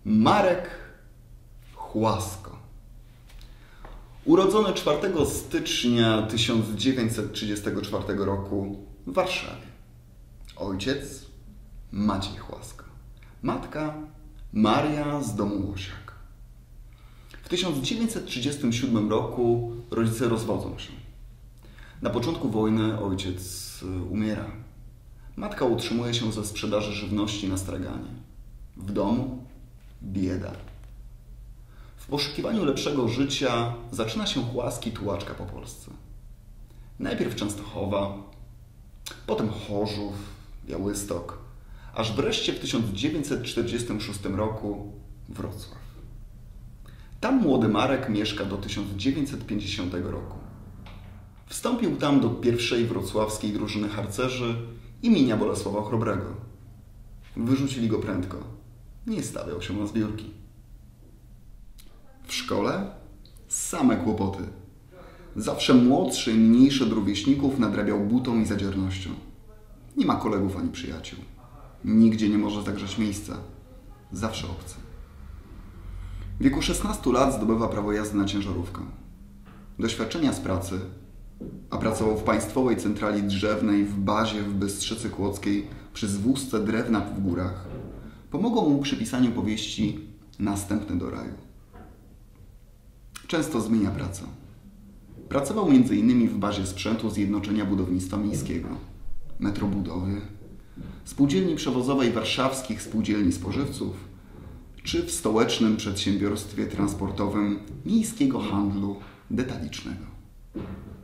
Marek Chłasko. Urodzony 4 stycznia 1934 roku w Warszawie. Ojciec Maciej Chłasko. Matka Maria z domu Łosiak. W 1937 roku rodzice rozwodzą się. Na początku wojny ojciec umiera. Matka utrzymuje się ze sprzedaży żywności na straganie. W domu bieda. W poszukiwaniu lepszego życia zaczyna się Chłaski tułaczka po Polsce. Najpierw Częstochowa, potem Chorzów, Białystok, aż wreszcie w 1946 roku Wrocław. Tam młody Marek mieszka do 1950 roku. Wstąpił tam do pierwszej wrocławskiej drużyny harcerzy imienia Bolesława Chrobrego. Wyrzucili go prędko. Nie stawiał się na zbiórki. W szkole same kłopoty. Zawsze młodszy i mniejszy od rówieśników nadrabiał butą i zadziernością. Nie ma kolegów ani przyjaciół. Nigdzie nie może zagrzeć miejsca. Zawsze obcy. W wieku 16 lat zdobywa prawo jazdy na ciężarówkę. Doświadczenia z pracy, a pracował w Państwowej Centrali Drzewnej w bazie w Bystrzycy Kłodzkiej przy zwózce drewna w górach, pomogą mu przy pisaniu powieści Następny do raju. Często zmienia pracę. Pracował m.in. w bazie sprzętu Zjednoczenia Budownictwa Miejskiego, Metrobudowy, Spółdzielni Przewozowej Warszawskich Spółdzielni Spożywców, czy w stołecznym przedsiębiorstwie transportowym Miejskiego Handlu Detalicznego.